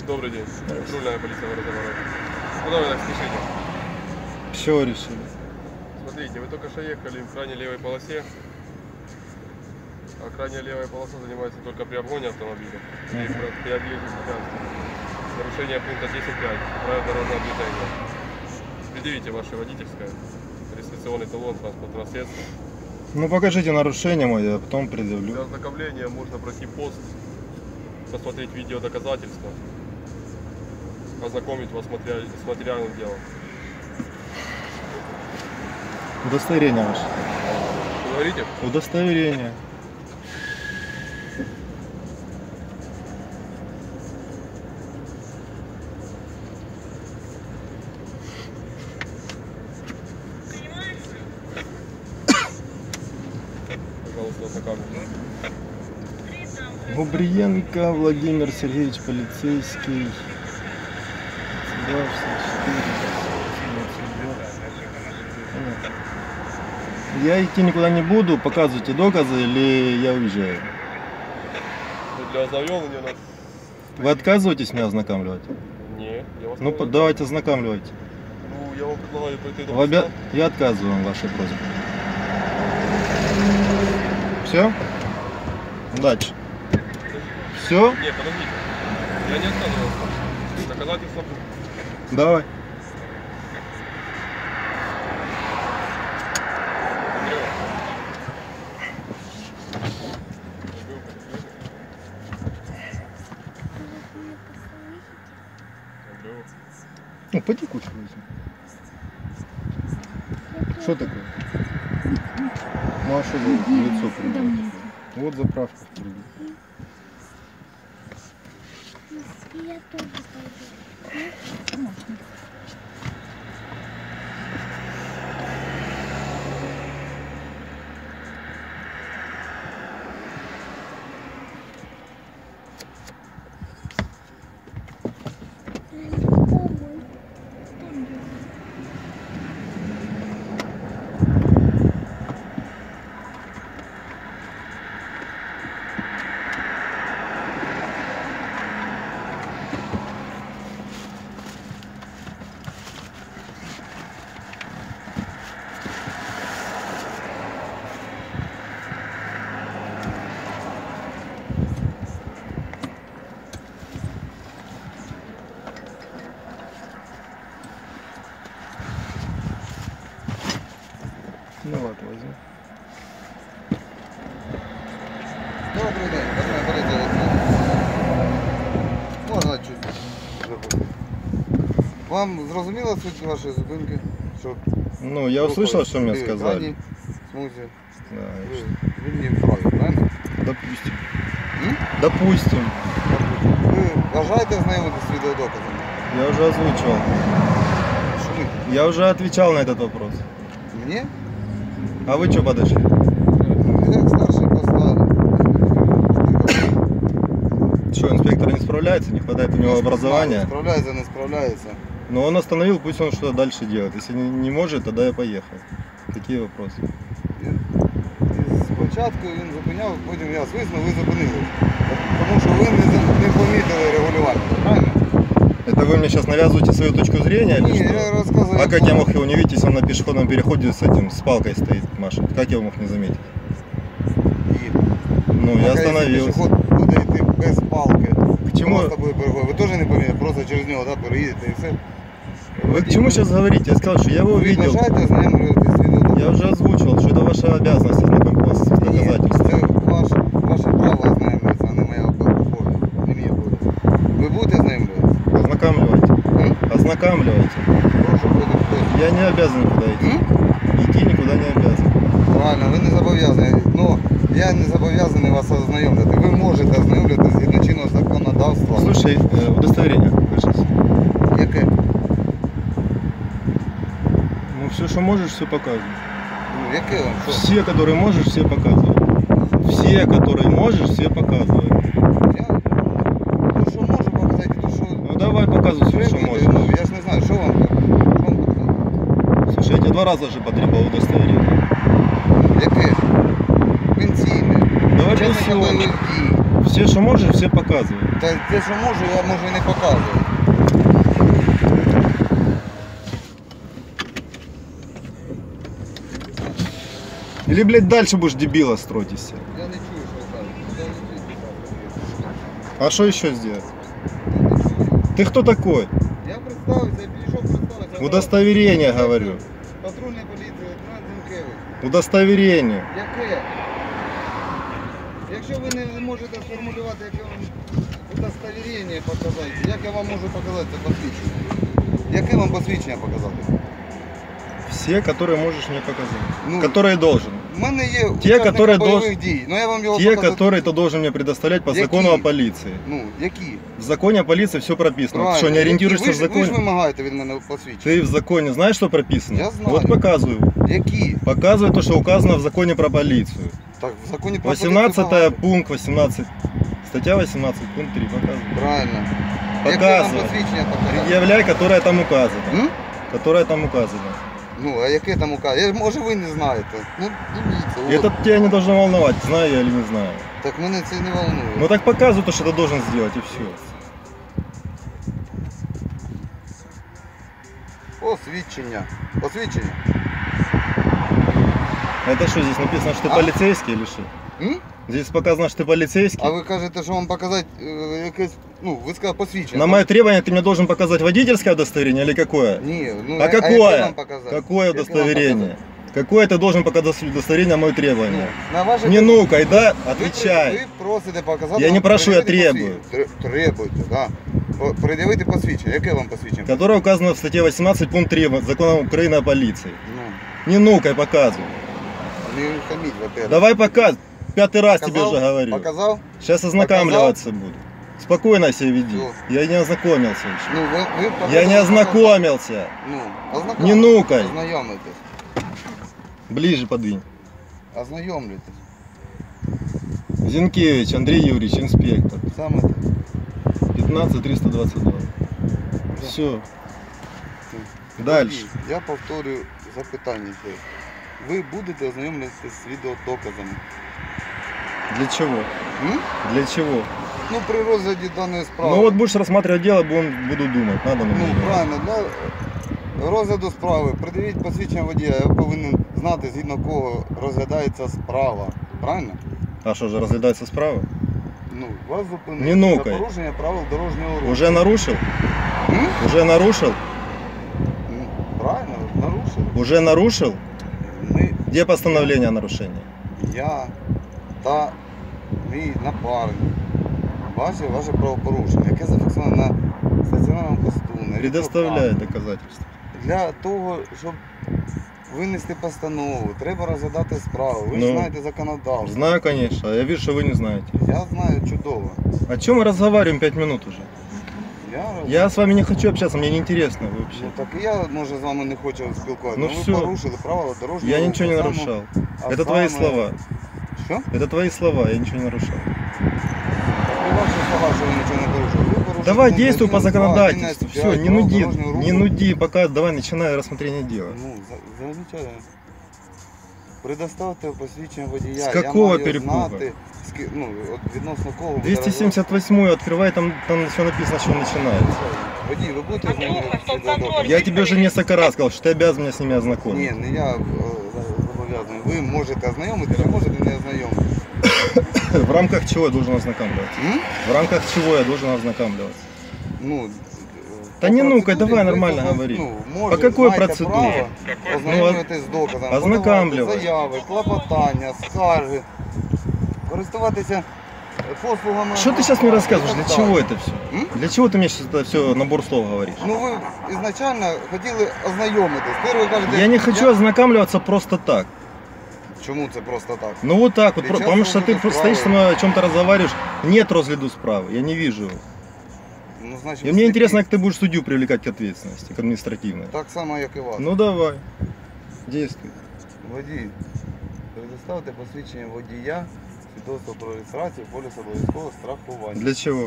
Добрый день. Патрульная полиция Городоворота. Куда вы так спешите? Все решили. Смотрите, вы только что ехали в крайней левой полосе. А крайняя левая полоса занимается только при обгоне автомобиля. И при объезде препятствий. Нарушение пункта 10.5. Правила дорожного движения. Предъявите ваше водительское. Регистрационный талон транспортного средства. Ну покажите нарушение мое, а потом предъявлю. Для ознакомления можно пройти пост, посмотреть видеодоказательства, ознакомить вас с материальным делом. Удостоверение ваше. Говорите? Удостоверение. Пожалуйста, ознакомьтесь. Губриенко Владимир Сергеевич, полицейский. 22, я идти никуда не буду, показывайте доказы или я уезжаю. Для ознакомления нас... Вы отказываетесь меня ознакомливать? Не, я вас Ну не давайте ознакомливайте. Ну, я вам предлагаю пройти до поста. Я отказываю вам вашей просьбе. Все? Удачи. Все? Не, подождите. Я не отказывался. Доказательства. Давай. Ну, пойди кушай. Что такое? Ну а что за лицо придумать? Вот заправка впереди. Я тоже пойду. Ну ладно, возьми. Добрий день, патрульна поліція. Можна чуть забути. Вам зрозуміла суть вашої зупинки? Що Ну, я услышал, что мне сказали. крайній смузі. Да, Ви мені вправі, правильно? допустим. Допустим. Ви бажаєте знайомитися з відеодоказами? Я уже озвучивал. Що ви? Я уже отвечал на этот вопрос. Мені? А вы что подошли? Як старший поста. Что, инспектор не справляется, не хватает у него образования? Справляється, не справляється. Но он остановил, пусть он что-то дальше делает. Если не может, тогда я поехал. Какие вопросы? І спочатку він зупиняв, потім я свиснув, ви зупинились. Тому що ви не помітили регулювання, правильно? Это вы мне сейчас навязываете свою точку зрения или Ні, что? я розказую. А как я мог его не видеть, если он на пешеходном переходе с этим, с палкой стоит, машет? Как я его мог не заметить? Ну, я остановился. Пішоход буде йти без палки. Почему? Просто буде переходити. Ви теж не помітите, просто через нього переїдете і все. Вы к чему сейчас говорите? Я сказал, что я его Ви видел. бажаєте ознайомлюватися з відеодоказом? Я уже озвучивал, что это ваша обязанность ознакомиться с Ні, доказательствами. це ваше право ознайомлюватися, а не моя обов'язок. Не мій обов'язок. Ви будете ознайомлюватися? Ознакомливайте. Ознакомливайте. Прошу, буде. Я не обязан никуда идти. Идти никуда не обязан. Правильно, ви не зобов'язані. Ну, я не зобов'язаний вас ознайомлювати. Ви можете ознайомлюватися згідно чинного законодавства. Слушай, удостоверение покажись. Яке? Ну все, что можешь, все показывай. Ну, яке вам? Що? Все, которые можешь, все показывай. Все, которые можешь, все показывай. Я то, що можу показати, то, що... Ну давай показывай все, что можешь. Ну, я ж не знаю, що вам показати. Слушай, я тебе 2 раза же потребовал удостоверение. Яке? Пенсійне. Давай Учасника пенсионный. бойових дій. Все, что можешь, все показывай. Та те, що можу, я може і не показую. Или, блядь, дальше будешь дебила строить из себя. Я не чую, що ви кажете. А что еще сделать? Ты кто такой? Я представився, я підійшов представитися. Удостоверение, говорю. Патрульна поліція, лейтенант Зінкевич. Удостоверение. Яке? Якщо ви не можете сформулювати, яке вам удостоверення показати, як я вам можу показати це посвідчення? Яке вам посвідчення показати? Все, которые можешь мне показать. Ну, Которые должен. У мене є Ті, учасники які бойових дій, но я вам його Те, показати. которые ты должен мне предоставлять по Які? закону о полиции. Ну, які? В законе о полиции все прописано. Ты Правильно. что, не ориентируешься Які? в Ви ж законе? вимагаєте від мене посвідчення. Ты в законе знаешь, что прописано? Я знаю. Вот показываю. Які? Показывай то, что указано в законе про полицию. Так, в законі про поліцію 18 багато. пункт 18. Статья 18, пункт 3. Показывай. Правильно. Яке вам Показывай. посвідчення показати? Предъявляй, которое там указано. М? Которое там указано. Ну, а яке там указано? Може ви не знаєте. Ну, дивіться. Это тебя не должно волновать, знаю я или не знаю. Так мене це не волнує. Ну так показывай то, что ты должен сделать, и все. Посвідчення. Посвідчення. Это что, здесь написано, что ты А? полицейский или что? М? Здесь показано, что ты полицейский. А ви кажете, що вам показати якесь, ну, ви сказали посвідчення. На мое требование ты мне должен показать водительское удостоверение или какое? Ні, ну, А яке какое? вам показати? Какое Яке вам удостоверение? показати? Какое ты должен показать удостоверение на мое Ну, требование? на ваше Не ну-ка, да? Ви Отвечай. просите показати. Я не вам прошу, я пред'явити требую. Требуйте, так. Да. Пред'явити посвідчення. Яке вам посвідчення? Которое указано в статье 18 пункт 3 Закона Украины о полиции. Ну, Не ну-ка, показывай. не хаміть, во-первых. Давай показывай. Пятый раз тебе Показав? уже говорю. Показав? Сейчас ознакомливаться буду. Спокойно себя веди. Всё. Я не ознакомился еще. Ну, ви Я показали, не ознакомился. Ну, Не ознакомлюйтесь. нукай. Ознайомитесь. Ближе подвинь. Ознайомлюйтесь. Зинкевич Андрей Юрьевич, инспектор. Саме так. 15322. Все. Дальше. Я повторюю запитання ще. Ви будете ознайомлюватися з відеодоказами? Для чего? М? Для чего? Ну, при розгляді даної справи. Ну вот будешь рассматривать дело, буду думать. Надо на Ну, меня. правильно, для розгляду справи придивіть посвідчення водія, я повинен знати, згідно кого розглядається справа. Правильно? А что же, разглядается справа? Ну, вас зупинили Не нукай. за порушення правил дорожнього руху. Уже нарушил? М? Уже нарушил? Ну, правильно, нарушили. Уже нарушил? Ми, Где постановление о нарушении? я та мій напарник. Ваше правопорушення, яке зафіксовано на стаціонарному посту. на Предоставляет відеокамері. доказательства. Для того, щоб винести постанову, треба розглядати справу. Ви ж Ну. знаєте законодавство. Знаю, конечно. А я вижу, что вы не знаете. Я знаю чудово. О чем мы разговариваем 5 минут уже? Я с вами не хочу общаться, мне неинтересно вообще. Ну, так і я, може, з вами не хочу спілкуватися. Ну, ви все. порушили правила дорожнього Я руху. ничего не Саме- нарушал. а Это твои саме- слова. Що? Это твои слова, я ничего не нарушал. Так і ваші слова, що ви нічого не порушили. Ви порушили Давай пункт действуй по 1, 2, законодательству. 11, Все, 5 не правил нуди, дорожнього руху. не нуди, пока давай начинай рассмотрение дела. Ну, замечательно. Предоставте посвідчення водія. З какого я маю перепугу? знати, ну, от відносно кого буде 278 открывай, там все написано, что начинается. розгляд. Водій, ви будете ознайомитися? Я тебе уже несколько раз сказал, что ты обязан меня с ними Ні, ознакомить. не я зобов'язаний. Ви можете ознайомитися, а можете не ознайомитися. В рамках чего я должен ознакомливаться? М? В рамках чего я должен ознакомливаться? Ну, Та по не ну-ка, процедурі давай ви нормально позна- говори. може, По какой маєте процедуре? право ознайомитись з доказами, ознакомлювай. подавати заяви, клопотання, скарги, користуватися послугами. Что ты сейчас мне рассказываешь? Для чего это все? М? Для чего ты мне сейчас это все набор слов говоришь? Ну ви ізначально хотіли ознайомитись. Тепер ви кажете, Я не хочу ознакомливаться просто так. Чому це просто так? Ну вот так вот, Сейчас потому что ты розгляду стоишь со справи. мной о чем-то разговариваешь, нет розгляду справы, я не вижу его. Ну, значить, И мне интересно, сліпі. как ты будешь судью привлекать к ответственности, к административной. Так само, як і вас. Ну давай, действуй. Водій, предоставте посвідчення водія, свідоцтво про реєстрацію, поліс обов'язкового страхування. Для чего?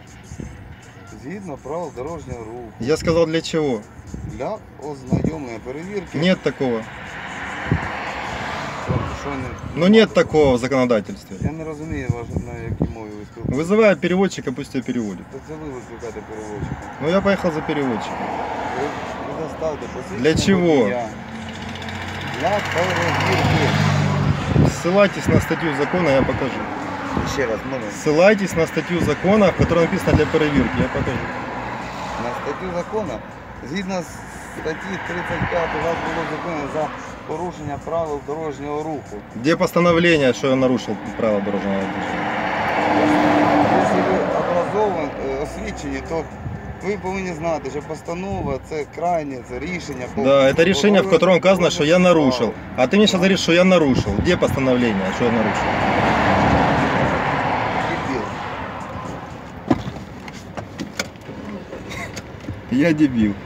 Згідно правил дорожнього руху. Я сказал для чего? Для ознайомлення перевірки. Нет такого. Що? що не... Но нет такого в законодательстве. Я не розумію, на якій мові ви спілкуєтесь. Вызываю переводчика, пусть ее переводит. То це ви викликаєте переводчика. Ну я поехал за переводчиком. Ви доставте посвідчення Для чого? водія. Для перевірки. Ссылайтесь на статью закона, я покажу. Ще раз, можна. Ссылайтесь на статью закона, в которой написано для проверки, я покажу. На статтю закону, згідно з статті 35 вас було зупинено за порушення правил дорожнього руху. Где постановление, что я нарушил правила дорожного движения? Якщо ви образовані, освічені, то ви повинні знати, що постанова це крайнє, це рішення. Да, это решение, в котором указано, что я нарушил. А ты мне сейчас говоришь, что я нарушил. Где постановление, что я нарушил? Дебіл. Я дебил.